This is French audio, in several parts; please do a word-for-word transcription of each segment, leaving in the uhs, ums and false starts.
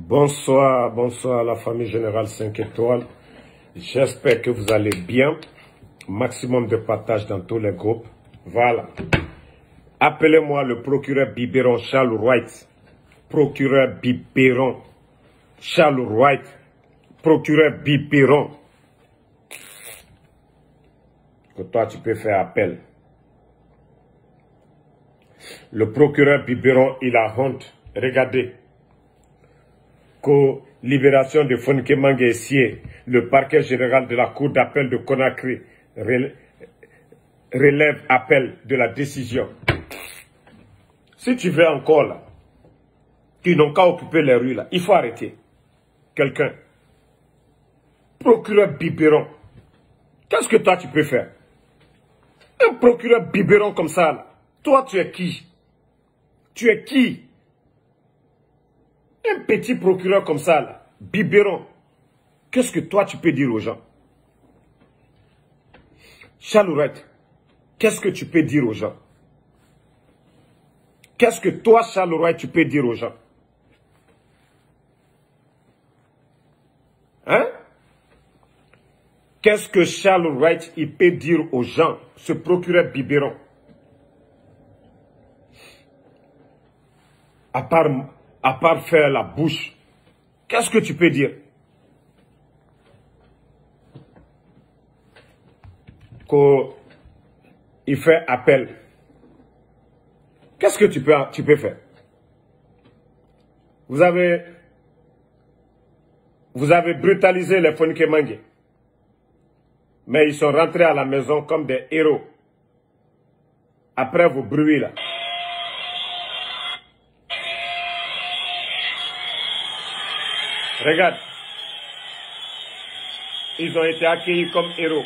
Bonsoir, bonsoir à la famille Générale cinq étoiles. J'espère que vous allez bien. Maximum de partage dans tous les groupes. Voilà. Appelez-moi le procureur Biberon Charles Wright. Procureur Biberon Charles Wright. Procureur Biberon. Que toi tu peux faire appel. Le procureur Biberon, il a honte. Regardez. Que libération de Fonike Manguessier, le parquet général de la cour d'appel de Conakry relève appel de la décision. Si tu veux encore là, qui n'ont qu'à occuper les rues là, il faut arrêter quelqu'un. Procureur Biberon, qu'est-ce que toi tu peux faire? Un procureur Biberon comme ça là, toi tu es qui? Tu es qui? Un petit procureur comme ça, là, Biberon, qu'est-ce que toi tu peux dire aux gens? Charles Wright, qu'est-ce que tu peux dire aux gens? Qu'est-ce que toi, Charles Wright, tu peux dire aux gens? Hein? Qu'est-ce que Charles Wright, il peut dire aux gens, ce procureur Biberon? À part... À part faire la bouche, qu'est-ce que tu peux dire? Qu'il fait appel. Qu'est-ce que tu peux, tu peux faire? Vous avez, vous avez brutalisé les Fonike Mangue. Mais ils sont rentrés à la maison comme des héros. Après vos bruits là. Regarde, ils ont été accueillis comme héros.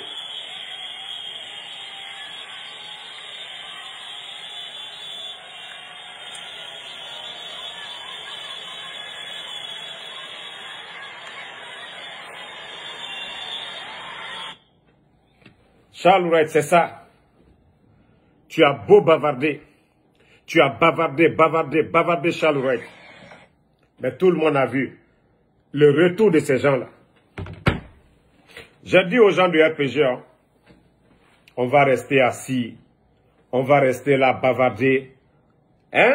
Charles Wright, c'est ça. Tu as beau bavarder. Tu as bavardé, bavardé, bavardé Charles Wright. Mais tout le monde a vu le retour de ces gens-là. J'ai dit aux gens du R P G, hein, on va rester assis, on va rester là bavarder. Hein?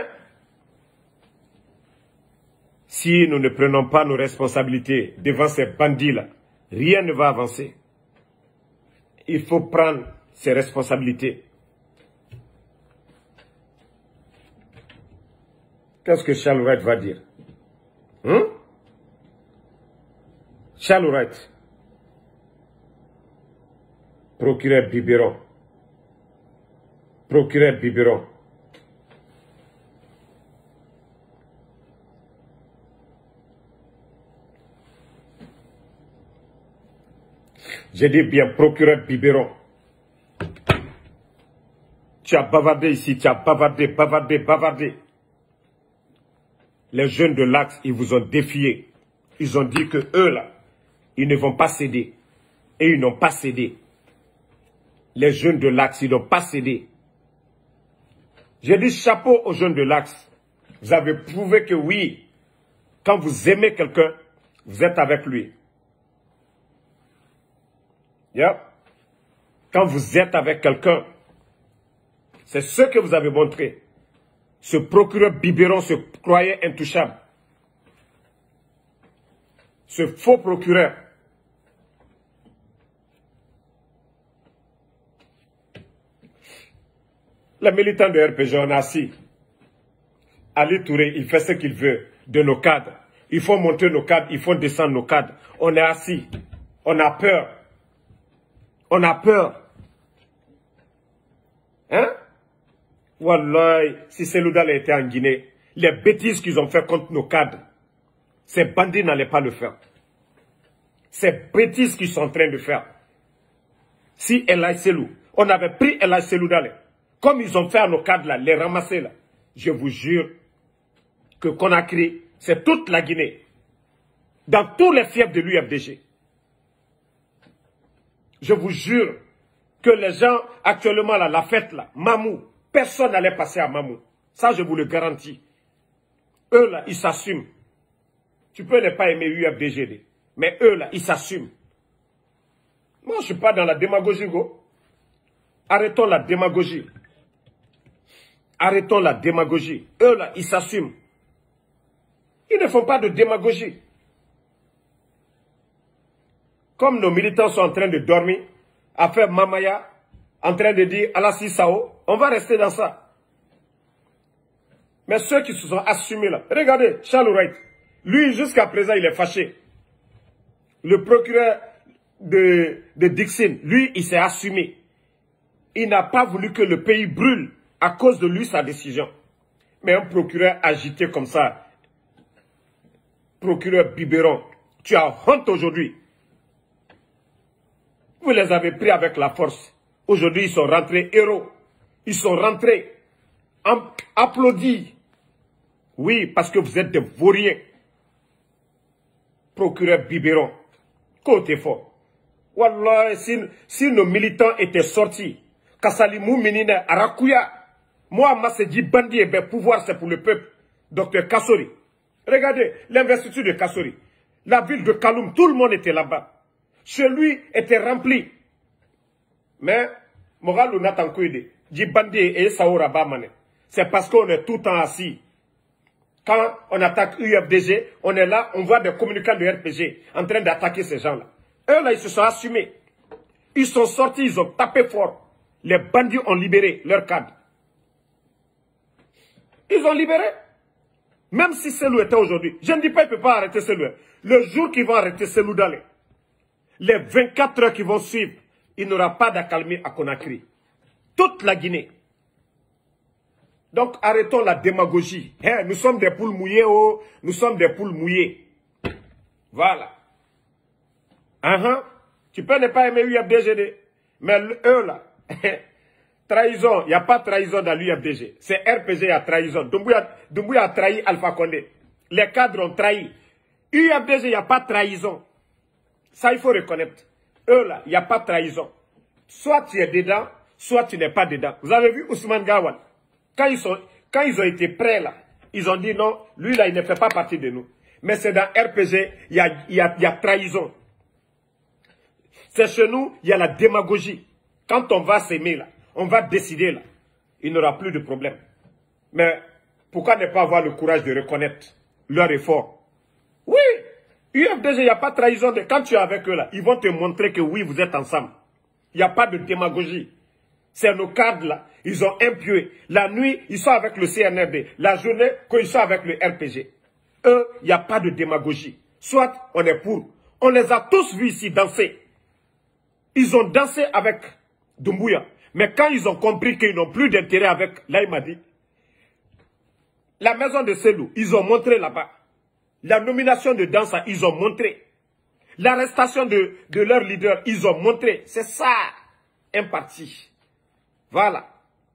Si nous ne prenons pas nos responsabilités devant ces bandits-là, rien ne va avancer. Il faut prendre ses responsabilités. Qu'est-ce que Charles Wright va dire? Hein? Charles Wright, procureur Biberon, procureur Biberon. J'ai dit bien procureur Biberon. Tu as bavardé ici, tu as bavardé, bavardé, bavardé. Les jeunes de l'Axe, ils vous ont défié. Ils ont dit que eux là, ils ne vont pas céder. Et ils n'ont pas cédé. Les jeunes de l'Axe, ils n'ont pas cédé. J'ai dit chapeau aux jeunes de l'Axe. Vous avez prouvé que oui, quand vous aimez quelqu'un, vous êtes avec lui. Yeah. Quand vous êtes avec quelqu'un, c'est ce que vous avez montré. Ce procureur Biberon se croyait intouchable. Ce faux procureur. Les militants de R P G, on est assis. Ali Touré, il fait ce qu'il veut de nos cadres. Il faut monter nos cadres, il faut descendre nos cadres. On est assis. On a peur. On a peur. Hein? Wallahi, si Seloudal était en Guinée, les bêtises qu'ils ont fait contre nos cadres, ces bandits n'allaient pas le faire. Ces bêtises qu'ils sont en train de faire. Si El Hadj Selou, on avait pris El Hadj Seloudal, comme ils ont fait à nos cadres là, les ramasser là, je vous jure que Conakry, c'est toute la Guinée. Dans tous les fiefs de l'U F D G. Je vous jure que les gens, actuellement là, la fête là, Mamou, personne n'allait passer à Mamou. Ça, je vous le garantis. Eux là, ils s'assument. Tu peux ne pas aimer U F D G D. Mais eux, là, ils s'assument. Moi, je ne suis pas dans la démagogie, go. Arrêtons la démagogie. Arrêtons la démagogie. Eux, là, ils s'assument. Ils ne font pas de démagogie. Comme nos militants sont en train de dormir, à faire mamaya, en train de dire Alassi Sao, on va rester dans ça. Mais ceux qui se sont assumés là, regardez, Charles Wright, lui jusqu'à présent il est fâché. Le procureur de, de Dixon, lui il s'est assumé. Il n'a pas voulu que le pays brûle à cause de lui sa décision. Mais un procureur agité comme ça, procureur biberon, tu as honte aujourd'hui. Vous les avez pris avec la force. Aujourd'hui, ils sont rentrés héros. Ils sont rentrés applaudis. Oui, parce que vous êtes des vauriens. Procureur biberon. Côté fort. Wallah, si, si nos militants étaient sortis, Kassalimou Minine, Arakuya, moi, Massédi Bandi, et ben, pouvoir, c'est pour le peuple. Docteur Kassori. Regardez, l'investiture de Kassori. La ville de Kaloum, tout le monde était là-bas. Chez lui était rempli. Mais, Moralou Natankuide, Djibandi et Saoura Bamane, c'est parce qu'on est tout le temps assis. Quand on attaque U F D G, on est là, on voit des communicants de R P G en train d'attaquer ces gens-là. Eux, là, ils se sont assumés. Ils sont sortis, ils ont tapé fort. Les bandits ont libéré leur cadre. Ils ont libéré. Même si Selou était aujourd'hui. Je ne dis pas qu'il ne peut pas arrêter Selou. Le jour qu'ils vont arrêter Selou Dalé, les vingt-quatre heures qui vont suivre, il n'y aura pas d'accalmie à Conakry. Toute la Guinée. Donc arrêtons la démagogie. Hein, nous sommes des poules mouillées, oh, nous sommes des poules mouillées. Voilà. Uh -huh. Tu peux ne pas aimer l'U F D G D. Mais eux là, trahison, il n'y a pas de trahison dans l'U F D G. C'est R P G à trahison. Doumbouya, Doumbouya a trahi Alpha Condé. Les cadres ont trahi. U F D G, il n'y a pas de trahison. Ça, il faut reconnaître. Eux, là, il n'y a pas de trahison. Soit tu es dedans, soit tu n'es pas dedans. Vous avez vu Ousmane Gawal? Quand ils, sont, quand ils ont été prêts, là, ils ont dit non, lui, là, il ne fait pas partie de nous. Mais c'est dans R P G, il y a, il y a, il y a trahison. C'est chez nous, il y a la démagogie. Quand on va s'aimer, là, on va décider, là, il n'y aura plus de problème. Mais pourquoi ne pas avoir le courage de reconnaître leur effort? Oui! U F D G, il n'y a pas de trahison. De... Quand tu es avec eux, là, ils vont te montrer que oui, vous êtes ensemble. Il n'y a pas de démagogie. C'est nos cadres, là. Ils ont impué. La nuit, ils sont avec le C N R D. La journée, quand ils sont avec le R P G. Eux, il n'y a pas de démagogie. Soit on est pour. On les a tous vus ici danser. Ils ont dansé avec Doumbouya. Mais quand ils ont compris qu'ils n'ont plus d'intérêt avec, là, il m'a dit, la maison de Selou, ils ont montré là-bas. La nomination de Dansa, ils ont montré. L'arrestation de, de leur leader, ils ont montré. C'est ça, un parti. Voilà.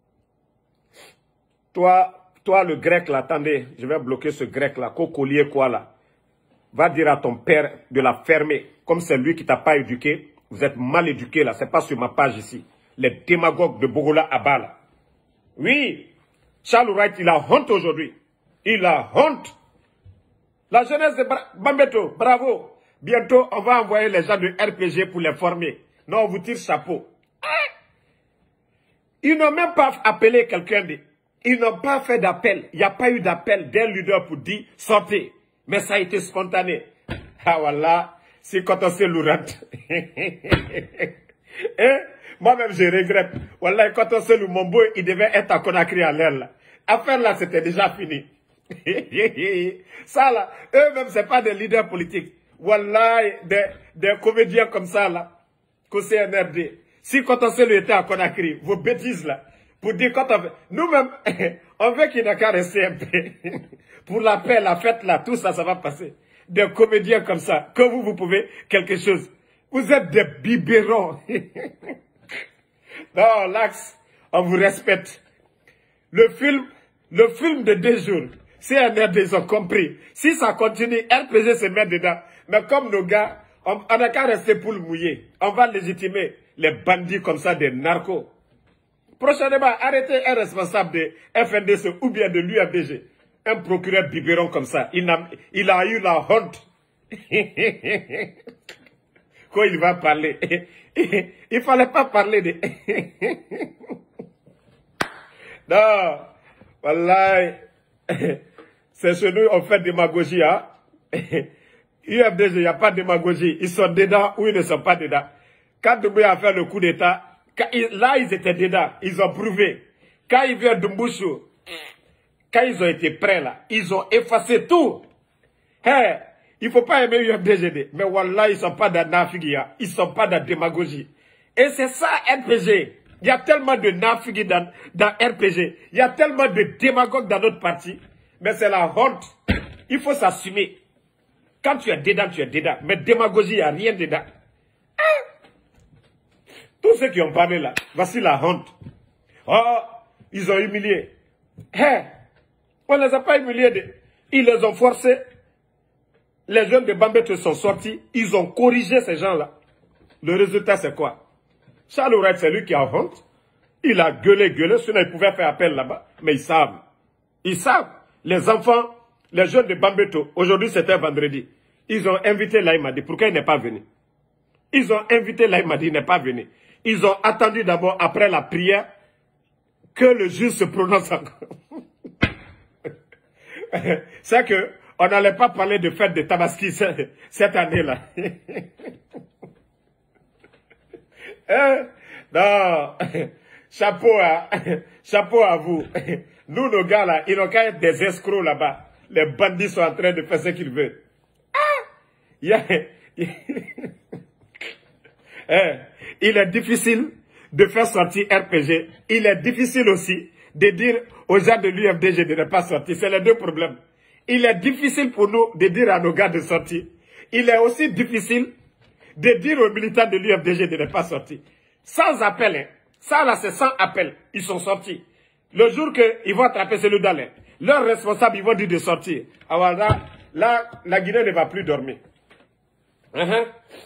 Toi, toi le grec là, attendez, je vais bloquer ce grec là, Kokolier quoi là. Va dire à ton père de la fermer. Comme c'est lui qui t'a pas éduqué, vous êtes mal éduqué là, c'est pas sur ma page ici. Les démagogues de Bogola Abba là. Oui, Charles Wright, il a honte aujourd'hui. Il a honte. La jeunesse de Bambeto, bravo. Bientôt, on va envoyer les gens de R P G pour les former. Non, on vous tire chapeau. Ils n'ont même pas appelé quelqu'un de... Ils n'ont pas fait d'appel. Il n'y a pas eu d'appel d'un leader pour dire sortez. Mais ça a été spontané. Ah voilà, c'est quand on s'est lourd. Eh? Moi-même, je regrette. Voilà, quand on s'est lourd, mon beau, il devait être à Conakry à l'air là. Affaire là, c'était déjà fini. Ça là, eux-mêmes, ce n'est pas des leaders politiques. Voilà, des, des comédiens comme ça là, qu'au C N R D. Si quand on s'est le était à Conakry, vos bêtises là, pour dire quand on veut, nous-mêmes, on veut qu'il n'a qu'à rester un peu. Pour la paix, la fête là, tout ça, ça va passer. Des comédiens comme ça, que vous, vous pouvez quelque chose. Vous êtes des biberons. Non, Lax, on vous respecte. Le film, le film de deux jours, C N R D, ils ont compris. Si ça continue, R P G se met dedans. Mais comme nos gars, on n'a qu'à rester pour le mouiller. On va légitimer les bandits comme ça, des narcos. Prochainement, arrêtez un responsable de F N D C ou bien de l'U F D G. un procureur biberon comme ça, il a, il a eu la honte. Quand il va parler, il ne fallait pas parler de... Non, voilà, c'est chez nous, on fait démagogie, hein. U F D G, il n'y a pas de démagogie. Ils sont dedans ou ils ne sont pas dedans. Quand Doumbouya a fait le coup d'État, là, ils étaient dedans. Ils ont prouvé. Quand il vient Doumbouchou, quand ils ont été prêts, là, ils ont effacé tout. Hey, il ne faut pas aimer U F D G. Mais voilà, ils ne sont pas dans Nafigia. Ils ne sont pas dans démagogie. Et c'est ça, R P G. Il y a tellement de Nafigi dans, dans R P G. Il y a tellement de démagogues dans notre parti. Mais c'est la honte. Il faut s'assumer. Quand tu es dedans, tu es dedans. Mais démagogie, il n'y a rien dedans. Hein? Tous ceux qui ont parlé là, voici la honte. Oh, ils ont humilié. Hein? On ne les a pas humiliés. Ils les ont forcés. Les jeunes de Bambeto sont sortis. Ils ont corrigé ces gens-là. Le résultat, c'est quoi? Charles Wright, c'est lui qui a honte. Il a gueulé, gueulé. Sinon, il pouvait faire appel là-bas. Mais ils savent. Ils savent. Les enfants, les jeunes de Bambeto, aujourd'hui c'était vendredi, ils ont invité Laïmadi. Pourquoi il n'est pas venu? Ils ont invité Laïmadi, il n'est pas venu. Ils ont attendu d'abord, après la prière, que le juge se prononce encore. C'est que on n'allait pas parler de fête de Tabaski cette année-là. Hein? Non, chapeau à, chapeau à vous. Nous, nos gars là, ils n'ont qu'à être des escrocs là-bas. Les bandits sont en train de faire ce qu'ils veulent. Ah! Il, a... hein? Il est difficile de faire sortir R P G. Il est difficile aussi de dire aux gens de l'U F D G de ne pas sortir. C'est les deux problèmes. Il est difficile pour nous de dire à nos gars de sortir. Il est aussi difficile de dire aux militants de l'U F D G de ne pas sortir. Sans appel, hein. Ça là c'est sans appel. Ils sont sortis. Le jour qu'ils vont attraper celui d'Alain, leurs responsables, ils vont dire de sortir. Alors là, là, la Guinée ne va plus dormir. Uh-huh.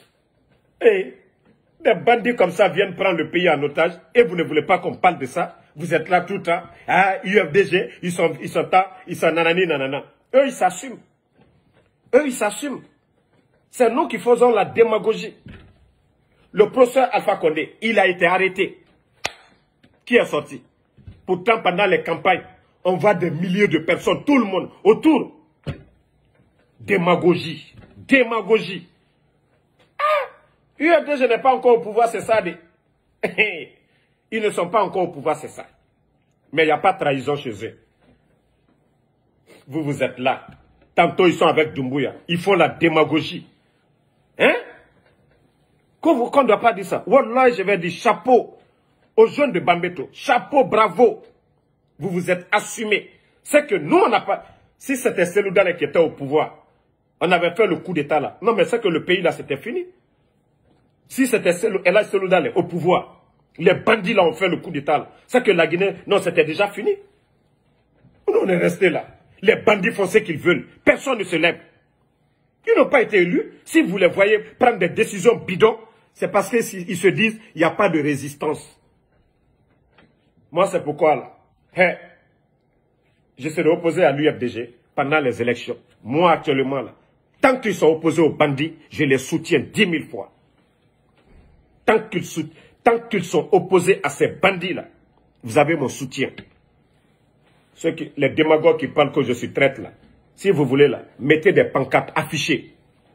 Et des bandits comme ça viennent prendre le pays en otage et vous ne voulez pas qu'on parle de ça. Vous êtes là tout le temps. Ah, U F D G, ils sont, ils sont là, ils sont nanani, nanana. Eux, ils s'assument. Eux, ils s'assument. C'est nous qui faisons la démagogie. Le professeur Alpha Condé, il a été arrêté. Qui est sorti? Pourtant, pendant les campagnes, on voit des milliers de personnes, tout le monde, autour. Démagogie. Démagogie. Ah! U F D G n'est pas encore au pouvoir, c'est ça. Des... Ils ne sont pas encore au pouvoir, c'est ça. Mais il n'y a pas de trahison chez eux. Vous, vous êtes là. Tantôt, ils sont avec Doumbouya. Ils font la démagogie. Hein? Qu'on ne doit pas dire ça. Wallah, je vais dire chapeau aux jeunes de Bambeto. Chapeau, bravo. Vous vous êtes assumés. C'est que nous, on n'a pas... Si c'était Seloudale qui était au pouvoir, on avait fait le coup d'État là. Non, mais c'est que le pays là, c'était fini. Si c'était Seloudale au pouvoir, les bandits là ont fait le coup d'État. C'est que la Guinée, non, c'était déjà fini. Nous, on est resté là. Les bandits font ce qu'ils veulent. Personne ne se lève. Ils n'ont pas été élus. Si vous les voyez prendre des décisions bidons, c'est parce qu'ils se disent il n'y a pas de résistance. Moi, c'est pourquoi là, hey, je serai opposé à l'U F D G pendant les élections. Moi, actuellement, là, tant qu'ils sont opposés aux bandits, je les soutiens dix mille fois. Tant qu'ils tant qu'ils sont opposés à ces bandits-là, vous avez mon soutien. Ceux qui, les démagogues qui parlent que je suis traître là, si vous voulez là, mettez des pancartes affichées.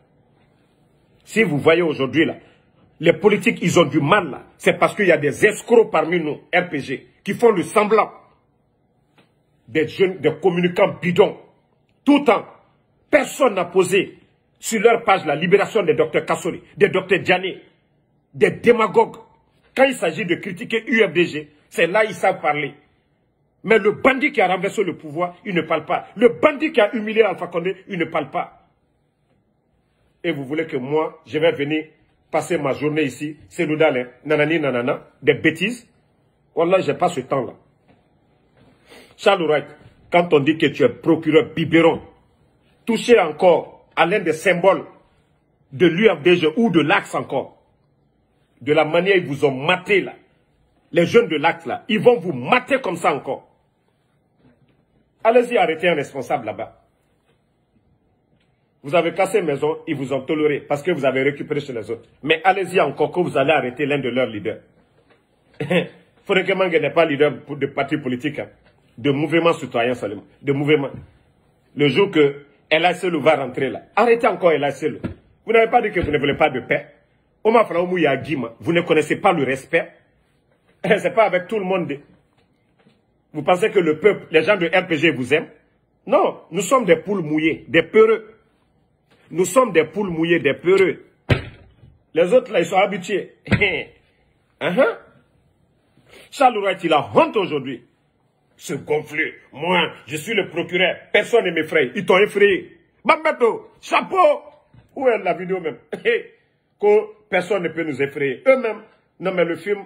Si vous voyez aujourd'hui là, les politiques, ils ont du mal là. C'est parce qu'il y a des escrocs parmi nous, R P G, qui font le semblant. Des jeunes, des communicants bidons. Tout le temps, personne n'a posé sur leur page la libération des docteurs Kassori, des docteurs Diané, des démagogues. Quand il s'agit de critiquer U F D G, c'est là ils savent parler. Mais le bandit qui a renversé le pouvoir, il ne parle pas. Le bandit qui a humilié Alpha Condé, il ne parle pas. Et vous voulez que moi, je vais venir passer ma journée ici, c'est l'oudal, nanani, nanana, des bêtises. Wallah, je n'ai pas ce temps-là. Charles Wright, quand on dit que tu es procureur biberon, touché encore à l'un des symboles de l'U F D G ou de l'Axe encore, de la manière ils vous ont maté là, les jeunes de l'Axe là, ils vont vous mater comme ça encore. Allez-y arrêter un responsable là-bas. Vous avez cassé maison, ils vous ont toléré parce que vous avez récupéré chez les autres. Mais allez-y encore que vous allez arrêter l'un de leurs leaders. Foureke Mange n'est pas leader de parti politique, hein, de mouvement citoyen seulement, de mouvement. Le jour que El Aïsselou va rentrer là, arrêtez encore El Aïsselou. Vous n'avez pas dit que vous ne voulez pas de paix. Oma Fraoumou Yagima, vous ne connaissez pas le respect. C'est pas avec tout le monde. Vous pensez que le peuple, les gens de R P G vous aiment? Non, nous sommes des poules mouillées, des peureux. Nous sommes des poules mouillées, des peureux. Les autres là, ils sont habitués. uh-huh. Charles Wright, il a honte aujourd'hui. Ce gonflé. Moi, je suis le procureur. Personne ne m'effraie. Ils t'ont effrayé. Bambeto, chapeau. Où est la vidéo même? Que personne ne peut nous effrayer. Eux-mêmes. Non, mais le film.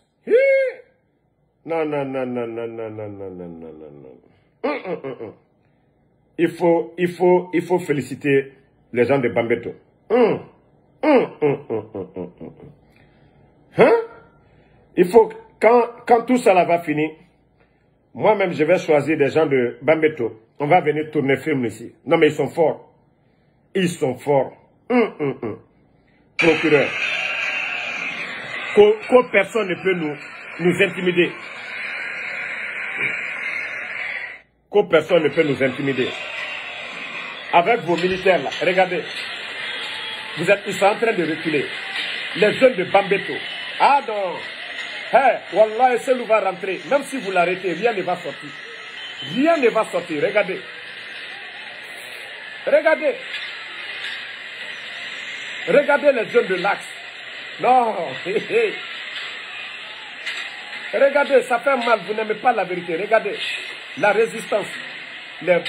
Non, non, non, non, non, non, non, non, non, non, non. Hum, hum, hum, hum. Il faut, il faut, il faut féliciter les gens de Bambeto. Hum, hum, hum, hum, hum, hum, hum. Hein? Il faut, quand, quand tout ça là va finir, moi-même je vais choisir des gens de Bambeto. On va venir tourner film ici. Non mais ils sont forts. Ils sont forts. Hum, hum, hum. Procureur. Que, que personne ne peut nous, nous intimider. Que personne ne peut nous intimider. Avec vos militaires là, regardez. Vous êtes, ils sont en train de reculer. Les jeunes de Bambeto. Ah non. Hey, Wallah, Aïsselou va rentrer. Même si vous l'arrêtez, rien ne va sortir. Rien ne va sortir. Regardez. Regardez. Regardez les jeunes de l'Axe. Non. Regardez, ça fait mal. Vous n'aimez pas la vérité. Regardez. La résistance. Les...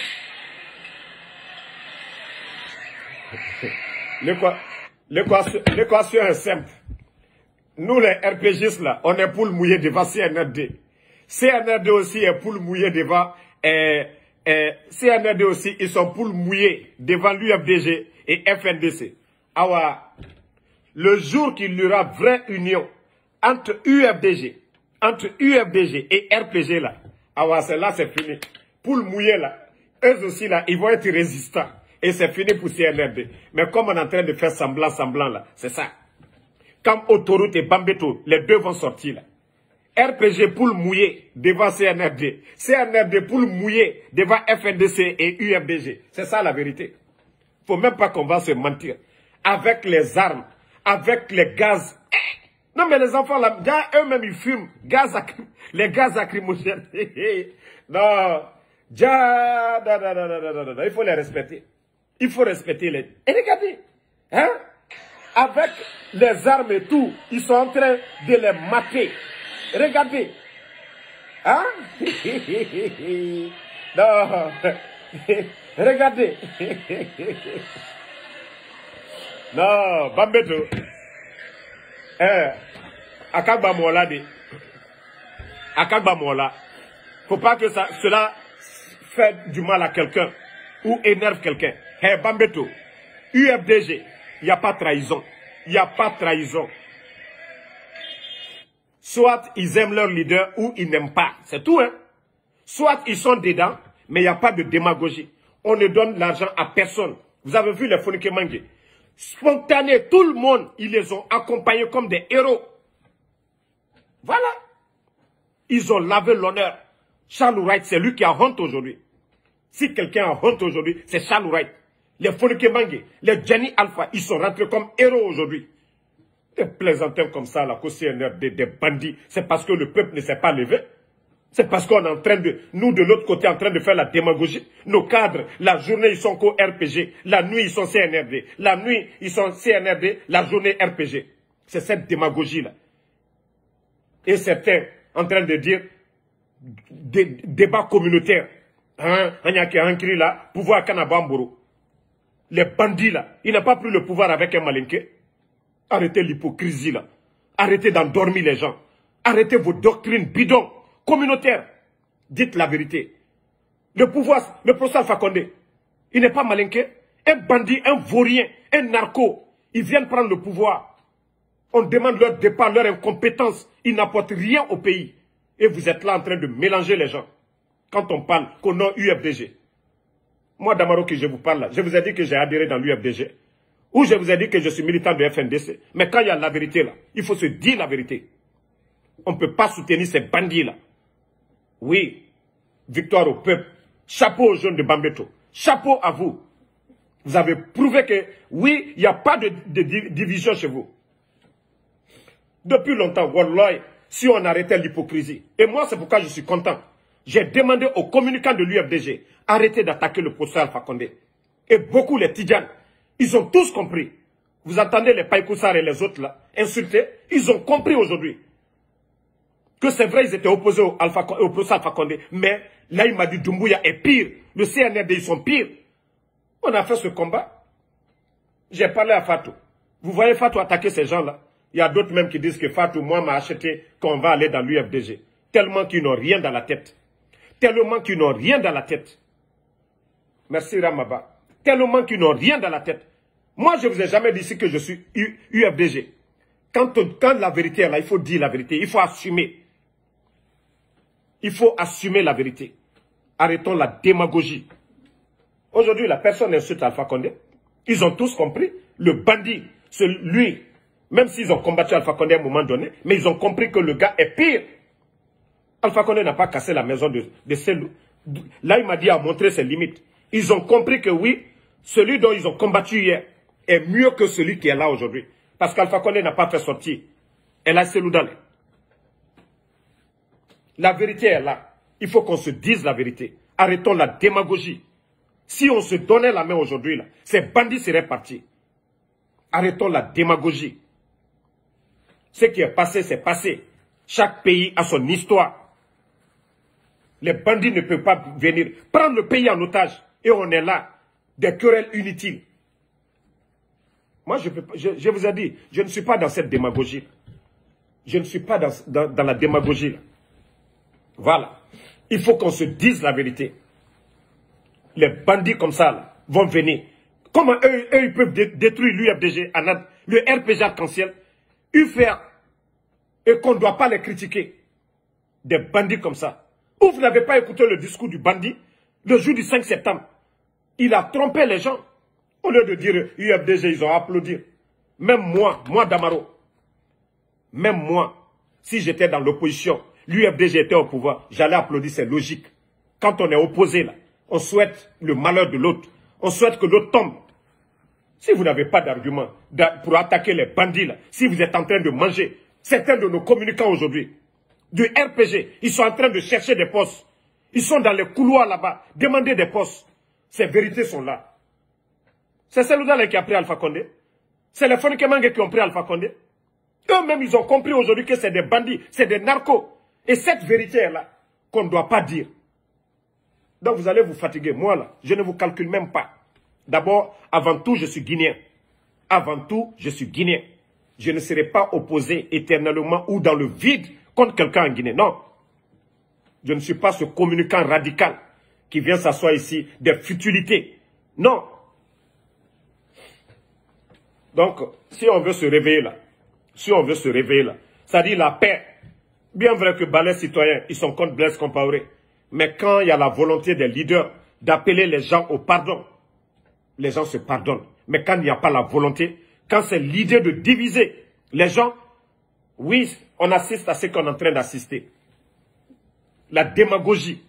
L'équation est simple. Nous, les R P Gistes, là, on est poule mouillée devant C N R D. C N R D aussi est poule mouillée devant... Euh, euh, C N R D aussi, ils sont poules mouillées devant l'U F D G et F N D C. Alors, le jour qu'il y aura vraie union entre U F D G, entre U F D G et R P G, là, alors c'est là, c'est fini. Poules mouillées, là, eux aussi, là, ils vont être résistants. Et c'est fini pour C N R D. Mais comme on est en train de faire semblant, semblant, là, c'est ça. Comme Autoroute et Bambeto, les deux vont sortir là. R P G poule mouillée devant C N R D. C N R D poule mouillée devant F N D C et U F D G. C'est ça la vérité. Faut même pas qu'on va se mentir. Avec les armes, avec les gaz. Non mais les enfants là, eux-mêmes ils fument. Gaz les gaz lacrymogènes. Non. Ja, da, da, da, da, da, da, da. Il faut les respecter. Il faut respecter les... Et regardez. Hein? Avec les armes et tout, ils sont en train de les mater. Regardez. Hein? Non. Regardez. Non, Bambeto. Eh, Akagba Mola de. Akagba Mola. Faut pas que ça, cela fait du mal à quelqu'un ou énerve quelqu'un. Eh, Bambeto. U F D G. Il n'y a pas trahison. Il n'y a pas trahison. Soit ils aiment leur leader ou ils n'aiment pas. C'est tout, hein. Soit ils sont dedans, mais il n'y a pas de démagogie. On ne donne l'argent à personne. Vous avez vu les Foureke Mange. Spontanés, tout le monde, ils les ont accompagnés comme des héros. Voilà. Ils ont lavé l'honneur. Charles Wright, c'est lui qui a honte aujourd'hui. Si quelqu'un a honte aujourd'hui, c'est Charles Wright. Les Foureke Mange, les Gianni Alpha, ils sont rentrés comme héros aujourd'hui. Des plaisantins comme ça, la C N R D, des bandits, c'est parce que le peuple ne s'est pas levé. C'est parce qu'on est en train de, nous de l'autre côté, en train de faire la démagogie. Nos cadres, la journée, ils sont qu'au R P G. La nuit, ils sont C N R D. La nuit, ils sont C N R D. La journée, R P G. C'est cette démagogie-là. Et certains, en train de dire, des débats communautaires. Hein, un là, pouvoir Kanabamboro. Les bandits là, ils n'ont pas pris le pouvoir avec un malinqué. Arrêtez l'hypocrisie là. Arrêtez d'endormir les gens. Arrêtez vos doctrines bidons, communautaires. Dites la vérité. Le pouvoir, le professeur Fakonde, il n'est pas malinqué. Un bandit, un vaurien, un narco, ils viennent prendre le pouvoir. On demande leur départ, leur incompétence. Ils n'apportent rien au pays. Et vous êtes là en train de mélanger les gens. quand on parle qu'au nom U F D G. Moi, Damaro, que je vous parle là, je vous ai dit que j'ai adhéré dans l'U F D G. Ou je vous ai dit que je suis militant de F N D C. Mais quand il y a la vérité là, il faut se dire la vérité. On ne peut pas soutenir ces bandits là. Oui, victoire au peuple. Chapeau aux jeunes de Bambeto. Chapeau à vous. Vous avez prouvé que, oui, il n'y a pas de, de, de division chez vous. Depuis longtemps, Wallahi, si on arrêtait l'hypocrisie. Et moi, c'est pourquoi je suis content. J'ai demandé aux communicants de l'U F D G, arrêtez d'attaquer le professeur Alpha Condé. Et beaucoup les Tidjanes, ils ont tous compris. Vous entendez les Païkoussar et les autres là, insultés, ils ont compris aujourd'hui. Que c'est vrai, ils étaient opposés au, Alpha, au professeur Alpha Condé. Mais là, il m'a dit Doumbouya est pire. Le C N R D, ils sont pires. On a fait ce combat. J'ai parlé à Fatou. Vous voyez Fatou attaquer ces gens-là. Il y a d'autres même qui disent que Fatou, moi, m'a acheté qu'on va aller dans l'U F D G. Tellement qu'ils n'ont rien dans la tête. Tellement qu'ils n'ont rien dans la tête. Merci Ramaba. Tellement qu'ils n'ont rien dans la tête. Moi, je ne vous ai jamais dit ici que je suis U F D G. Quand, quand la vérité est là, il faut dire la vérité. Il faut assumer. Il faut assumer la vérité. Arrêtons la démagogie. Aujourd'hui, la personne insulte Alpha Condé. Ils ont tous compris. Le bandit, c'est lui. Même s'ils ont combattu Alpha Condé à un moment donné, mais ils ont compris que le gars est pire. Alpha Condé n'a pas cassé la maison de, de Selou. Là, il m'a dit à montrer ses limites. Ils ont compris que oui, celui dont ils ont combattu hier est mieux que celui qui est là aujourd'hui. Parce qu'Alpha Condé n'a pas fait sortir. Elle a Selou dans les. La vérité est là. Il faut qu'on se dise la vérité. Arrêtons la démagogie. Si on se donnait la main aujourd'hui, là, ces bandits seraient partis. Arrêtons la démagogie. Ce qui est passé, c'est passé. Chaque pays a son histoire. Les bandits ne peuvent pas venir prendre le pays en otage. Et on est là. Des querelles inutiles. Moi, je, peux, je, je vous ai dit, je ne suis pas dans cette démagogie. Je ne suis pas dans, dans, dans la démagogie. Là. Voilà. Il faut qu'on se dise la vérité. Les bandits comme ça là, vont venir. Comment eux, eux ils peuvent détruire l'U F D G, le R P G arc-en-ciel, U F R, et qu'on ne doit pas les critiquer. Des bandits comme ça. Ou vous n'avez pas écouté le discours du bandit le jour du cinq septembre. Il a trompé les gens. Au lieu de dire U F D G, ils ont applaudi. Même moi, moi Damaro, même moi, si j'étais dans l'opposition, l'U F D G était au pouvoir, j'allais applaudir, c'est logique. Quand on est opposé là, on souhaite le malheur de l'autre. On souhaite que l'autre tombe. Si vous n'avez pas d'argument pour attaquer les bandits là, si vous êtes en train de manger, certains de nos communicants aujourd'hui, du R P G, ils sont en train de chercher des postes. Ils sont dans les couloirs là-bas, demander des postes. Ces vérités sont là. C'est celle-là qui a pris Alpha Condé. C'est les Fonikemangue qui ont pris Alpha Condé. Eux-mêmes, ils ont compris aujourd'hui que c'est des bandits, c'est des narcos. Et cette vérité est là, qu'on ne doit pas dire. Donc vous allez vous fatiguer. Moi là, je ne vous calcule même pas. D'abord, avant tout, je suis guinéen. Avant tout, je suis guinéen. Je ne serai pas opposé éternellement ou dans le vide contre quelqu'un en Guinée. Non. Je ne suis pas ce communicant radical qui vient s'asseoir ici des futilités. Non. Donc, si on veut se réveiller là, si on veut se réveiller là, ça dit la paix. Bien vrai que Balais citoyens, ils sont contre Blaise Compaoré. Mais quand il y a la volonté des leaders d'appeler les gens au pardon, les gens se pardonnent. Mais quand il n'y a pas la volonté, quand c'est l'idée de diviser les gens, oui, on assiste à ce qu'on est en train d'assister. La démagogie.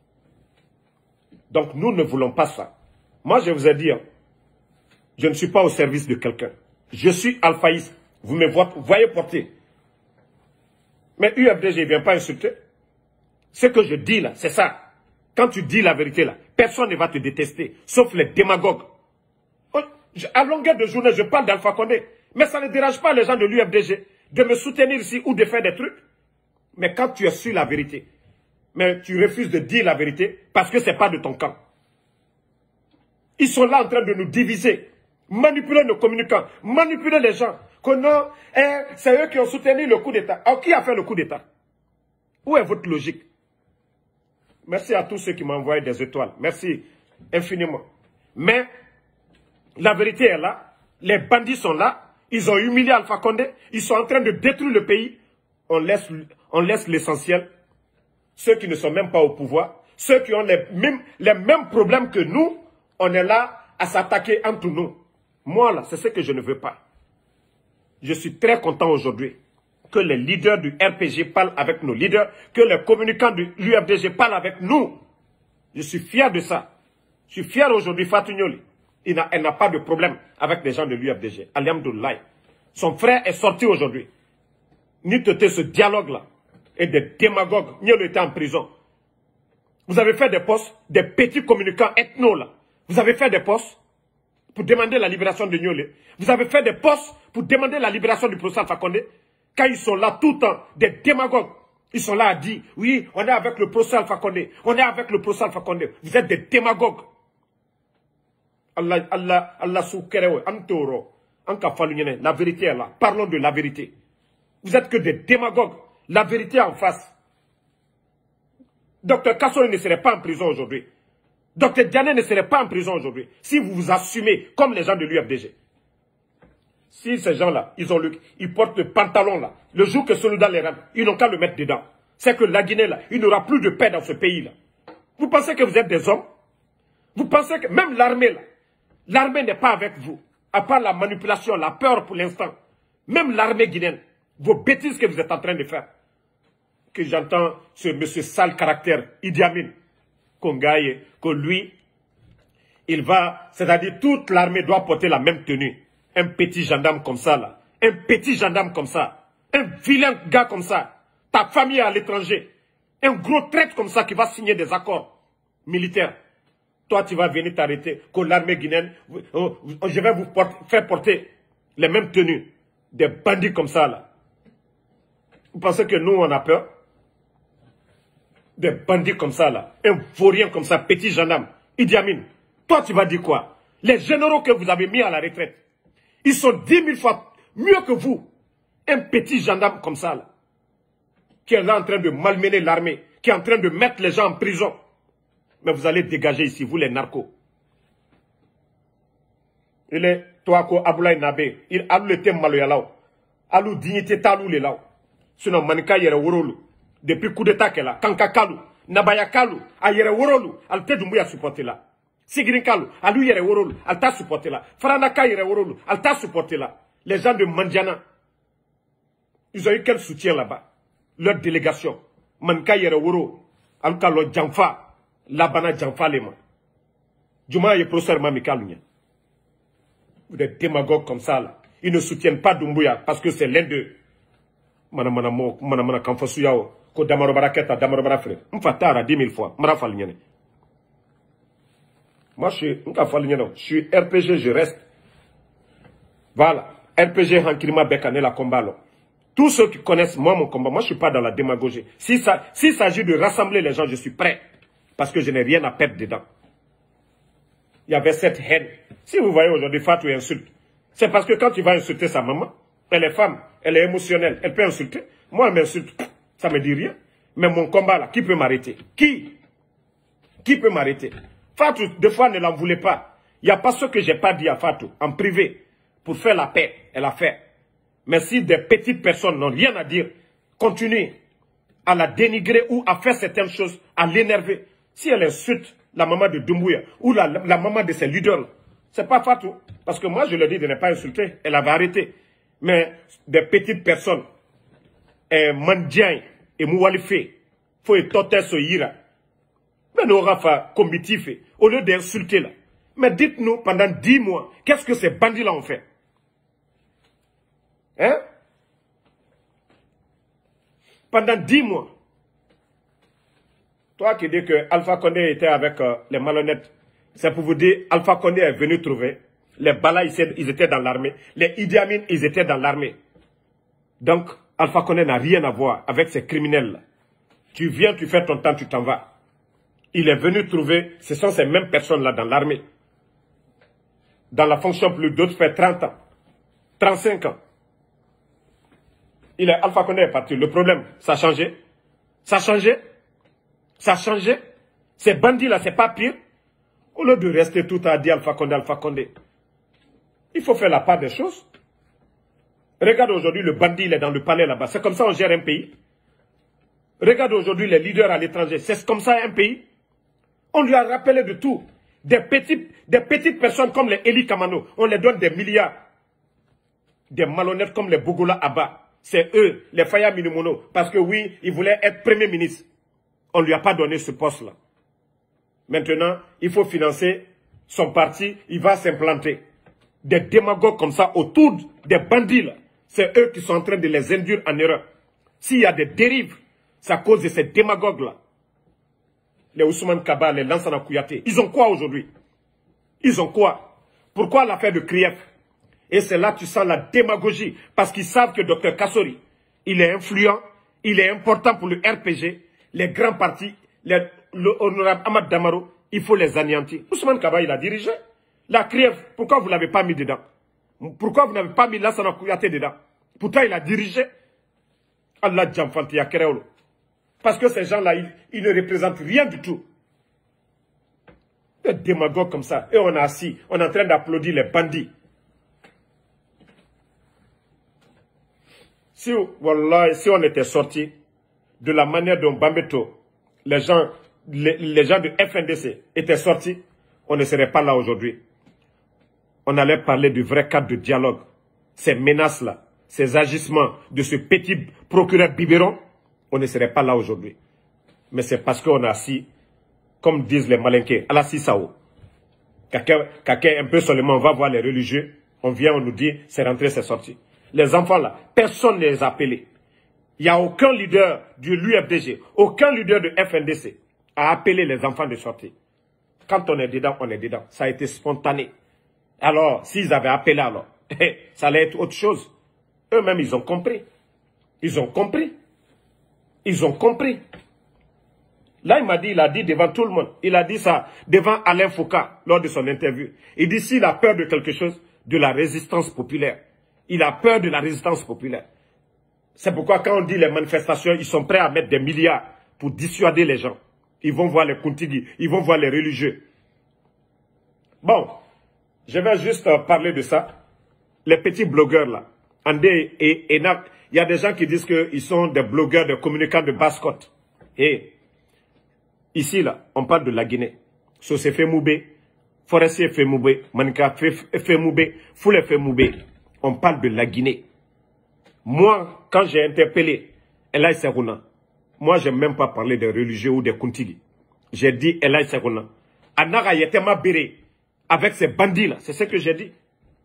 Donc nous ne voulons pas ça. Moi je vous ai dit, je ne suis pas au service de quelqu'un. Je suis alphaïste. Vous me voyez porter. Mais U F D G ne vient pas insulter. Ce que je dis là, c'est ça. Quand tu dis la vérité là, personne ne va te détester, sauf les démagogues. À longueur de journée, je parle d'Alpha Condé. Mais ça ne dérange pas les gens de l'U F D G de me soutenir ici ou de faire des trucs. Mais quand tu es sur la vérité, mais tu refuses de dire la vérité parce que ce n'est pas de ton camp. Ils sont là en train de nous diviser, manipuler nos communicants, manipuler les gens. Que non, eh, c'est eux qui ont soutenu le coup d'État. Alors qui a fait le coup d'État? Où est votre logique? Merci à tous ceux qui m'ont envoyé des étoiles. Merci infiniment. Mais la vérité est là. Les bandits sont là. Ils ont humilié Alpha Condé. Ils sont en train de détruire le pays. On laisse, on laisse l'essentiel. Ceux qui ne sont même pas au pouvoir. ceux qui ont les mêmes, les mêmes problèmes que nous, on est là à s'attaquer entre nous. Moi, là, c'est ce que je ne veux pas. Je suis très content aujourd'hui que les leaders du R P G parlent avec nos leaders, que les communicants de l'U F D G parlent avec nous. Je suis fier de ça. Je suis fier aujourd'hui, Fatou Nyoli. Elle n'a pas de problème avec les gens de l'U F D G. Alhamdoulilah. Son frère est sorti aujourd'hui. Nitoté ce dialogue-là. Et des démagogues. Nyoli était en prison. Vous avez fait des postes, des petits communicants ethno là. Vous avez fait des postes pour demander la libération de Nyoli. Vous avez fait des postes pour demander la libération du professeur Alpha Condé. Quand ils sont là tout le temps, des démagogues, ils sont là à dire, oui, on est avec le professeur Alpha Condé, on est avec le professeur Alpha Condé. Vous êtes des démagogues. Allah, Allah, Allah soukerewe, antoro, anka falunyene, la vérité est là. Parlons de la vérité. Vous êtes que des démagogues. La vérité en face. Docteur Kassori ne serait pas en prison aujourd'hui. Docteur Diané ne serait pas en prison aujourd'hui. Si vous vous assumez comme les gens de l'U F D G. Si ces gens-là, ils ont le, ils portent le pantalon là, le jour que Soluda les rame, ils n'ont qu'à le mettre dedans. C'est que la Guinée là, il n'y aura plus de paix dans ce pays là. Vous pensez que vous êtes des hommes? Vous pensez que même l'armée là, l'armée n'est pas avec vous. À part la manipulation, la peur pour l'instant. Même l'armée guinéenne, vos bêtises que vous êtes en train de faire. Que j'entends ce monsieur sale caractère, Idi Amin, qu'on gagne, que lui, il va, c'est-à-dire toute l'armée doit porter la même tenue. Un petit gendarme comme ça, là. Un petit gendarme comme ça. Un vilain gars comme ça. Ta famille est à l'étranger. Un gros traître comme ça qui va signer des accords militaires. Toi, tu vas venir t'arrêter. Que l'armée guinéenne, je vais vous porter, faire porter les mêmes tenues. Des bandits comme ça, là. Vous pensez que nous, on a peur? Des bandits comme ça, là. Un vaurien comme ça, petit gendarme. Idi Amin. Toi, tu vas dire quoi? Les généraux que vous avez mis à la retraite. Ils sont dix mille fois mieux que vous. Un petit gendarme comme ça, là, qui est là en train de malmener l'armée, qui est en train de mettre les gens en prison. Mais vous allez dégager ici, vous les narcos. Il est, toi, ko Aboulaye Nabé, il a le thème maloyalao. Alou dignité talou le lao. Sinon, manika yere worolu. Depuis coup d'état qu'elle a, Kanka Kalou, Nabaya Kalou, a yere worolu, al te dumbuya supporté là. Sigrin Kalou, a lui yere worolu, al ta supporté là. Franaka yere worolu, al ta supporté là. Les gens de Mandiana, ils ont eu quel soutien là-bas? Leur délégation. Manka yere woro, al kalo Djanfa, Labana Djanfa lema. Juma ye professeur Mami Kalounia. Vous êtes démagogues comme ça là. Ils ne soutiennent pas Doumbouya parce que c'est l'un d'eux. Mana mana mo, mana mana kanfosu yao. Ko damaro baraketa, damaro barafre. M'fatara dix mille fois. Mara falignane. Moi, je suis, je suis R P G, je reste. Voilà. R P G, Hankirima Bekane, la combat, là. Tous ceux qui connaissent moi, mon combat, moi, je ne suis pas dans la démagogie. S'il si s'agit de rassembler les gens, je suis prêt. Parce que je n'ai rien à perdre dedans. Il y avait cette haine. Si vous voyez aujourd'hui Fatou insulte, c'est parce que quand tu vas insulter sa maman, elle est femme, elle est émotionnelle, elle peut insulter. Moi, elle m'insulte, ça ne me dit rien. Mais mon combat, là, qui peut m'arrêter? Qui? Qui peut m'arrêter? Fatou, deux fois, ne l'en voulait pas. Il n'y a pas ce que je n'ai pas dit à Fatou, en privé, pour faire la paix. Elle a fait. Mais si des petites personnes n'ont rien à dire, continuez à la dénigrer ou à faire certaines choses, à l'énerver. Si elle insulte la maman de Doumbouya ou la, la, la maman de ses leaders, c'est pas Fatou. Parce que moi, je lui ai dit de ne pas insulter. Elle avait arrêté. Mais des petites personnes, eh, Mandian et Moualife, faut étoter ce ira. Mais nous aura fait combitif, au lieu d'insulter là. Mais dites-nous, pendant dix mois, qu'est-ce que ces bandits-là ont fait? Hein? Pendant dix mois. Toi qui dis que Alpha Condé était avec euh, les malhonnêtes, c'est pour vous dire, Alpha Condé est venu trouver. Les Bala, ils étaient dans l'armée. Les Idi Amin, ils étaient dans l'armée. Donc, Alpha Condé n'a rien à voir avec ces criminels-là. Tu viens, tu fais ton temps, tu t'en vas. Il est venu trouver, ce sont ces mêmes personnes-là dans l'armée. Dans la fonction plus d'autres fait trente ans. trente-cinq ans. Il est Alpha Condé est parti. Le problème, ça a changé. Ça a changé. Ça a changé. Ces bandits-là, c'est pas pire. Au lieu de rester tout à dire Alpha Condé, Alpha Condé. Il faut faire la part des choses. Regarde aujourd'hui, le bandit, il est dans le palais là-bas. C'est comme ça on gère un pays. Regarde aujourd'hui les leaders à l'étranger. C'est comme ça un pays. On lui a rappelé de tout. Des petites, des petites personnes comme les Eli Kamano, on les donne des milliards. Des malhonnêtes comme les Bougoula Abba. C'est eux, les Faya Minimono. Parce que oui, ils voulaient être Premier ministre. On ne lui a pas donné ce poste-là. Maintenant, il faut financer son parti, il va s'implanter. Des démagogues comme ça autour des bandits, c'est eux qui sont en train de les induire en erreur. S'il y a des dérives, c'est à cause de ces démagogues-là. Les Ousmane Kaba, les Lansana Kouyaté, ils ont quoi aujourd'hui? Ils ont quoi? Pourquoi l'affaire de Krief? Et c'est là que tu sens la démagogie. Parce qu'ils savent que Docteur Kassori, il est influent, il est important pour le R P G, les grands partis, les, le honorable Ahmad Damaro, il faut les anéantir. Ousmane Kaba, il a dirigé. La Krief, pourquoi vous ne l'avez pas mis dedans? Pourquoi vous n'avez pas mis Lansana Kouyaté dedans? Pourtant, il a dirigé. Allah Djamfanti Yakereolo. Parce que ces gens-là, ils, ils ne représentent rien du tout. Des démagogues comme ça. Et on est assis, on est en train d'applaudir les bandits. Si, voilà, si on était sorti de la manière dont Bambeto, les gens, les, les gens de F N D C étaient sortis, on ne serait pas là aujourd'hui. On allait parler du vrai cadre de dialogue. Ces menaces-là, ces agissements de ce petit procureur biberon, on ne serait pas là aujourd'hui. Mais c'est parce qu'on a assis, comme disent les malinqués, à la Sissao. Quelqu'un un peu seulement, on va voir les religieux, on vient, on nous dit, c'est rentré, c'est sorti. Les enfants là, personne ne les a appelés. Il n'y a aucun leader du l'U F D G, aucun leader de F N D C a appelé les enfants de sortir. Quand on est dedans, on est dedans. Ça a été spontané. Alors, s'ils avaient appelé alors, ça allait être autre chose. Eux-mêmes, ils ont compris. Ils ont compris. Ils ont compris. Là, il m'a dit, il a dit devant tout le monde. Il a dit ça devant Alain Foucault lors de son interview. Il dit, s'il a peur de quelque chose, de la résistance populaire. Il a peur de la résistance populaire. C'est pourquoi quand on dit les manifestations, ils sont prêts à mettre des milliards pour dissuader les gens. Ils vont voir les Kuntigi, ils vont voir les religieux. Bon, je vais juste parler de ça. Les petits blogueurs là. Andé et Enak, il y a des gens qui disent qu'ils sont des blogueurs, des communicants de basse-côte. Et ici là, on parle de la Guinée. Sosé Femoubé, Forestier Femoubé, Manika Femoubé, Foule Femoubé. On parle de la Guinée. Moi, quand j'ai interpellé Elaï Serouna, moi, je n'ai même pas parlé des religieux ou des Kuntigi. J'ai dit Elaï Serouna. Anara Yetema Béré, avec ces bandits-là, c'est ce que j'ai dit.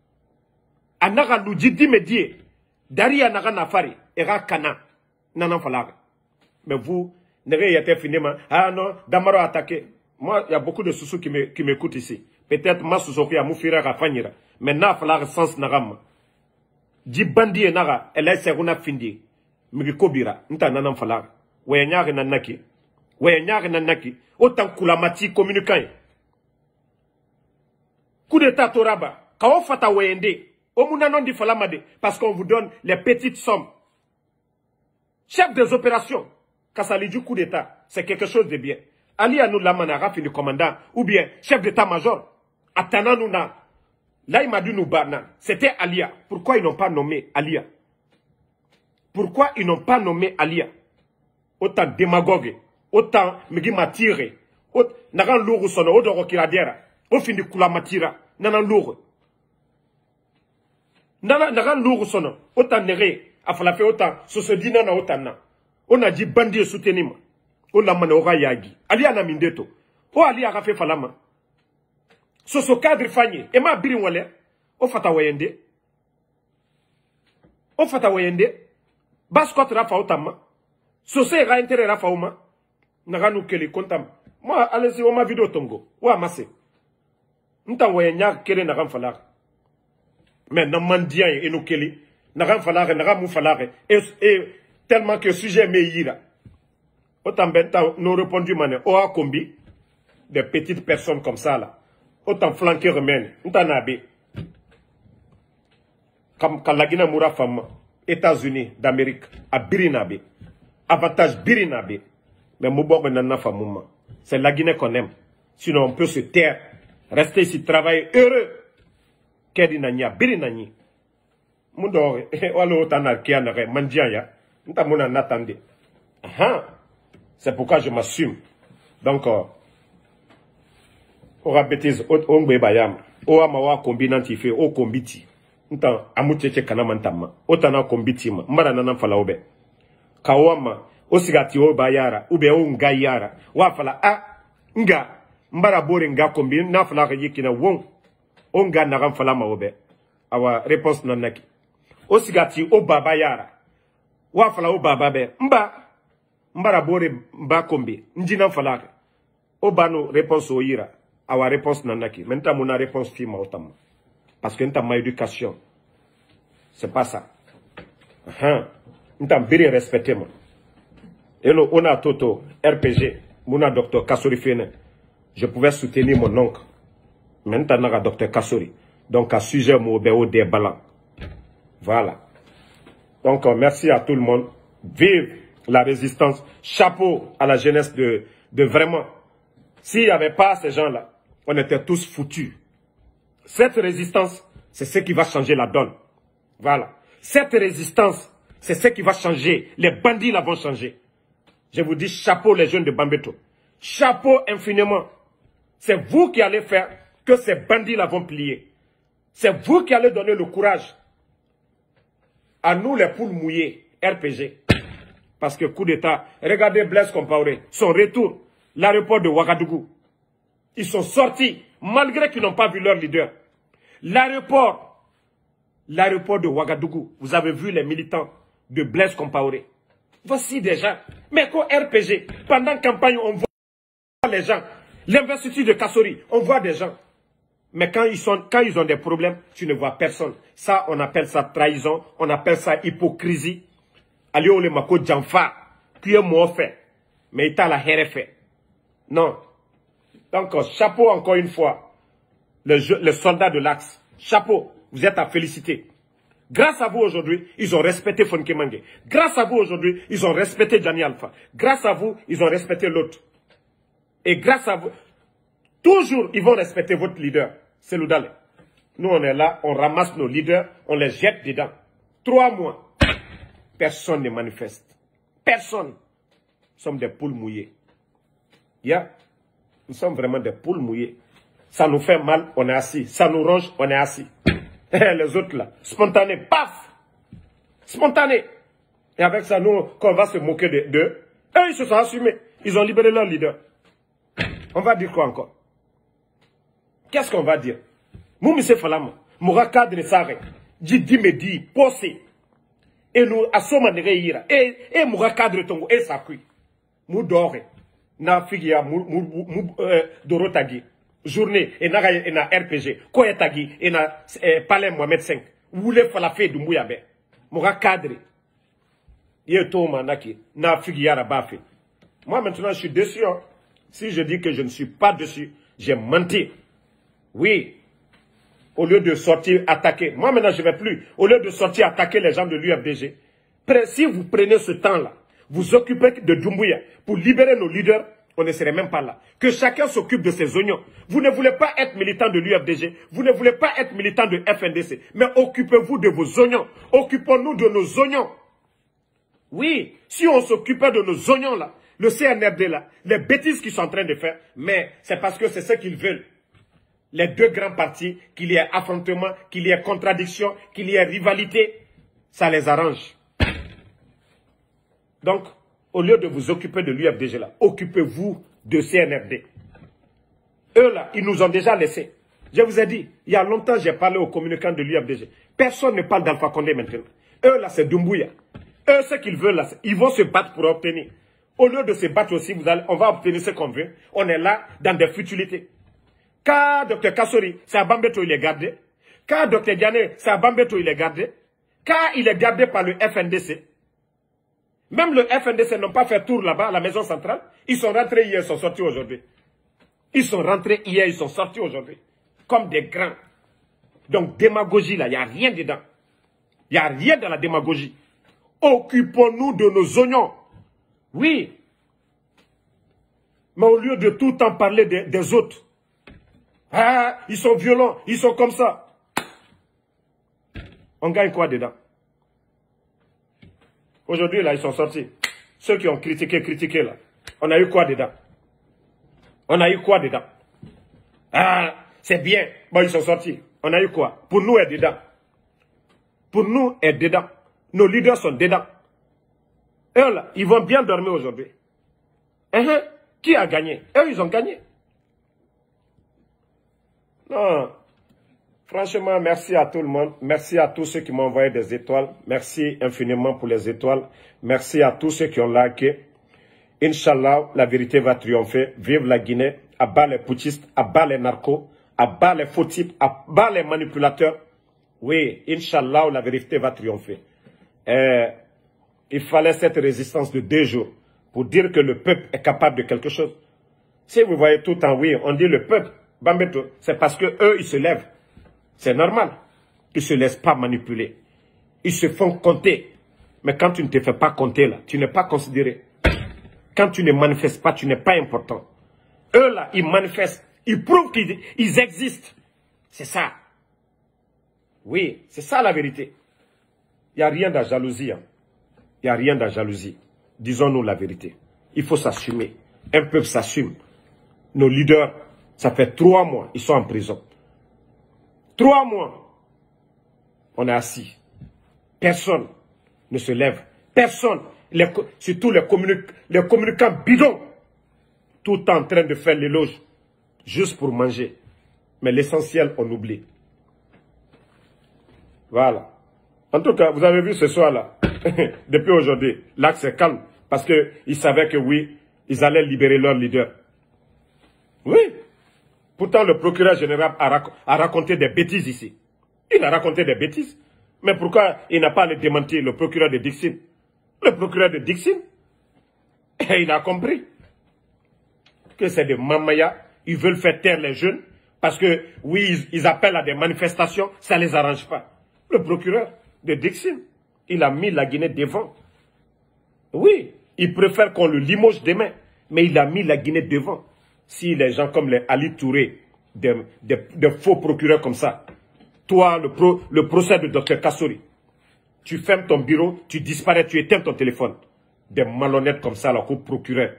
Anara nous dit, dit, me dit, Dari Anara Nafari, Era Kana, Nanan Falare. Mais vous, n'avez été finalement, ah non, Damaro a attaqué. Moi, il y a beaucoup de sous qui m'écoutent ici. Peut-être ma sous-sophie a moufira à Fanyira. Mais n'a falare sens Naram. Di bandi e naga, Elaï Serouna Findi. Migi Kobira, Nta Nanan Falare. Wanyari Nanaki. Wanyari Nanaki. Autant Koulamati communicant. Coup d'état Toraba. Kao Fata Wende. Omunanon di Falamade. Parce qu'on vous donne les petites sommes. Chef des opérations. Kassali du coup d'état. C'est quelque chose de bien. Ali Anou Lamanara fini commandant. Ou bien chef d'état-major. Atana Nouna. Là, il m'a dit nous barna. C'était Alia. Pourquoi ils n'ont pas nommé Alia? Pourquoi ils n'ont pas nommé Alia? Autant démagogue. Autant Migi Matire. Autant Naran Lourou Sono. Odoro Kiradiera. Au fin de Kula Matira. Nanan Lourou. Naran Lourou Sono. Autant Nere. Afalafe autant. Sosodina na autant na. On a dit bandi soutenima. On l'a mané au Rayagi. Alia na mindeto. O Alia a fait falama. Soso cadre fanye. Et ma birin wale. O fata wayende. O fata wayende. Baskot rafa otama. Soso era intere rafa oma. Naganu kele kontam. Moi, allez-y, on m'a vidéo tongo. Ouah, masse. Nta wayenya kele nagam falare. Mais nan mandian et nous kele. Nagam falare, nagam mou falare. Et, et tellement que sujet me yira. Autant benta nous répondu mané. Oa kombi. Des petites personnes comme ça là. Autant flanquer remène. Nta nabe. Comme quand la Guinée moura femme. États-Unis d'Amérique. À Birinabe. Avantage Birinabe. Mais Moubok nana famouma. C'est la Guinée qu'on aime. Sinon on peut se taire. Rester ici, travailler heureux. Kedi nanya, Birinani. Moudor, walo otana kianare, mandiaya. Nta mona n'attendait. C'est pourquoi je m'assume. Donc, euh, Ora bêtise, on be bayam. O amawa combinanti fait, o combiti. Ntan, amucheche kanamantama. Otana combitima. Mbara nanan fala obe. Kawama, o sigati o bayara, ube o ngayara. Wafala, ah, nga, mbara bore nga kombi, na fala yikina wong. O nga nagan fala ma obe. Awa réponse nanaki. O sigati o babayara. Wafala o bababe. Mba, mbara bore mba kombi. Njina fala. O bano réponse o ira. Awa réponse nanaki. Maintenant, mon réponse fima otama. Parce que nous ma éducation. C'est pas ça. Nous avons bien respecté. Et nous, on a Toto, R P G, mon docteur Kassori Fene. Je pouvais soutenir mon oncle. Maintenant, on a docteur Kassori. Donc, à sujet, mon béo des ballons. Voilà. Donc, merci à tout le monde. Vive la résistance. Chapeau à la jeunesse de, de vraiment. S'il n'y avait pas ces gens-là, on était tous foutus. Cette résistance, c'est ce qui va changer la donne. Voilà. Cette résistance, c'est ce qui va changer. Les bandits la vont changer. Je vous dis chapeau les jeunes de Bambeto. Chapeau infiniment. C'est vous qui allez faire que ces bandits la vont plier. C'est vous qui allez donner le courage à nous les poules mouillées, R P G. Parce que coup d'État, regardez Blaise Compaoré, son retour, l'aéroport de Ouagadougou. Ils sont sortis, malgré qu'ils n'ont pas vu leur leader. L'aéroport, l'aéroport de Ouagadougou, vous avez vu les militants de Blaise Compaoré. Voici des gens. Mais qu'au R P G, pendant la campagne, on voit les gens. L'investiture de Kassori, on voit des gens. Mais quand ils, sont, quand ils ont des problèmes, tu ne vois personne. Ça, on appelle ça trahison, on appelle ça hypocrisie. Alio le mako Djanfa, qui est mort fait. Mais il t'a la haine fait. Non. Donc, chapeau encore une fois, les, les soldats de l'Axe. Chapeau, vous êtes à féliciter. Grâce à vous aujourd'hui, ils ont respecté Fonke Mange. Grâce à vous aujourd'hui, ils ont respecté Gianni Alpha. Grâce à vous, ils ont respecté l'autre. Et grâce à vous, toujours, ils vont respecter votre leader. C'est Loudale. Nous, on est là, on ramasse nos leaders, on les jette dedans. Trois mois, personne ne manifeste. Personne. Nous sommes des poules mouillées. Yeah. Nous sommes vraiment des poules mouillées. Ça nous fait mal, on est assis. Ça nous ronge, on est assis. Les autres là, spontané, paf! Spontané. Et avec ça, nous, qu'on va se moquer d'eux, de, eux, ils se sont assumés. Ils ont libéré leur leader. On va dire quoi encore? Qu'est-ce qu'on va dire? Moumise Falama, Moura cadre Sare, Didi Medi, Possé. Et nous, Assoma Nereira, et, et Moura cadre Tongo, et Sakui. Moudore, na Figia, Mou Dorotagi. Journée, et na R P G, Koyetagi, et na Palais Mohamed cinq. Woulé Falafé du Mouyabe. Moura cadre. Yé Toma Naki, na Figia Rabafe. Moi maintenant, je suis déçu. Si je dis que je ne suis pas dessus, j'ai menti. Oui. Au lieu de sortir attaquer. Moi maintenant je ne vais plus. Au lieu de sortir attaquer les gens de l'U F D G. Si vous prenez ce temps-là, vous occupez de Doumbouya pour libérer nos leaders, on ne serait même pas là. Que chacun s'occupe de ses oignons. Vous ne voulez pas être militant de l'U F D G. Vous ne voulez pas être militant de F N D C. Mais occupez-vous de vos oignons. Occupons-nous de nos oignons. Oui. Si on s'occupait de nos oignons là, le C N R D là, les bêtises qu'ils sont en train de faire, mais c'est parce que c'est ce qu'ils veulent. Les deux grands partis, qu'il y ait affrontement, qu'il y ait contradiction, qu'il y ait rivalité, ça les arrange. Donc, au lieu de vous occuper de l'U F D G là, occupez-vous de C N R D. Eux là, ils nous ont déjà laissés. Je vous ai dit, il y a longtemps j'ai parlé aux communicants de l'U F D G. Personne ne parle d'Alpha Condé maintenant. Eux là, c'est Doumbouya. Eux, ce qu'ils veulent là, ils vont se battre pour obtenir. Au lieu de se battre aussi, vous allez, on va obtenir ce qu'on veut. On est là dans des futilités. Quand docteur Kassori, c'est à Bambeto, il est gardé. Quand docteur Diané, c'est à Bambeto, il est gardé. Quand il est gardé par le F N D C. Même le F N D C n'ont pas fait tour là-bas, à la maison centrale. Ils sont rentrés hier, ils sont sortis aujourd'hui. Ils sont rentrés hier, ils sont sortis aujourd'hui. Comme des grands. Donc, démagogie là, il n'y a rien dedans. Il n'y a rien dans la démagogie. Occupons-nous de nos oignons. Oui. Mais au lieu de tout le temps parler des, des autres. Ah, ils sont violents, ils sont comme ça. On gagne quoi dedans? Aujourd'hui, là, ils sont sortis. Ceux qui ont critiqué, critiqué, là. On a eu quoi dedans? On a eu quoi dedans? Ah, c'est bien. Bon, ils sont sortis. On a eu quoi? Pour nous, est dedans. Pour nous, est dedans. Nos leaders sont dedans. Eux, là, ils vont bien dormir aujourd'hui. Uh-huh. Qui a gagné? Eux, ils ont gagné. Non. Franchement, merci à tout le monde. Merci à tous ceux qui m'ont envoyé des étoiles. Merci infiniment pour les étoiles. Merci à tous ceux qui ont liké. Inch'Allah, la vérité va triompher. Vive la Guinée. À bas les putschistes, à bas les narcos, à bas les faux types, à bas les manipulateurs. Oui, Inch'Allah, la vérité va triompher. Et il fallait cette résistance de deux jours pour dire que le peuple est capable de quelque chose. Si vous voyez tout le temps, oui, on dit le peuple, Bambeto, c'est parce que eux, ils se lèvent. C'est normal. Ils ne se laissent pas manipuler. Ils se font compter. Mais quand tu ne te fais pas compter, là, tu n'es pas considéré. Quand tu ne manifestes pas, tu n'es pas important. Eux, là, ils manifestent. Ils prouvent qu'ils existent. C'est ça. Oui, c'est ça la vérité. Il n'y a rien de jalousie. Hein. Il n'y a rien de jalousie. Disons-nous la vérité. Il faut s'assumer. Un peuple s'assume. Nos leaders, ça fait trois mois, ils sont en prison. Trois mois. On est assis. Personne ne se lève. Personne. Les, surtout les, communic les communicants bidons. Tout en train de faire l'éloge. Juste pour manger. Mais l'essentiel, on oublie. Voilà. En tout cas, vous avez vu ce soir-là. Depuis aujourd'hui, l'axe est calme. Parce qu'ils savaient que oui, ils allaient libérer leur leader. Oui. Pourtant, le procureur général a, rac a raconté des bêtises ici. Il a raconté des bêtises. Mais pourquoi il n'a pas le démenti, le procureur de Dixine? Le procureur de Dixine, il a compris que c'est des mamaya. Ils veulent faire taire les jeunes. Parce que, oui, ils, ils appellent à des manifestations. Ça ne les arrange pas. Le procureur de Dixine, il a mis la Guinée devant. Oui, il préfère qu'on le limoge demain. Mais il a mis la Guinée devant. Si les gens comme les Ali Touré, des, des, des faux procureurs comme ça, toi, le, pro, le procès de docteur Kassori, tu fermes ton bureau, tu disparais, tu éteins ton téléphone. Des malhonnêtes comme ça, là, comme procureur.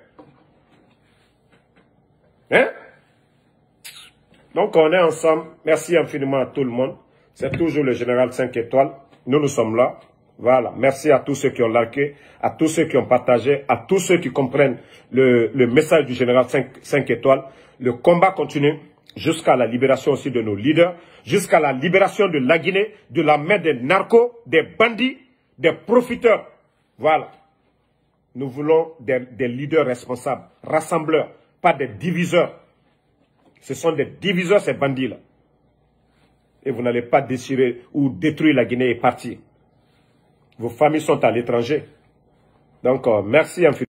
Hein? Donc, on est ensemble. Merci infiniment à tout le monde. C'est toujours le général cinq étoiles. Nous, nous sommes là. Voilà. Merci à tous ceux qui ont liké, à tous ceux qui ont partagé, à tous ceux qui comprennent le, le message du général cinq étoiles. Le combat continue jusqu'à la libération aussi de nos leaders, jusqu'à la libération de la Guinée, de la main des narcos, des bandits, des profiteurs. Voilà. Nous voulons des, des leaders responsables, rassembleurs, pas des diviseurs. Ce sont des diviseurs, ces bandits-là. Et vous n'allez pas déchirer ou détruire la Guinée et partir. Vos familles sont à l'étranger. Donc, euh, merci infiniment.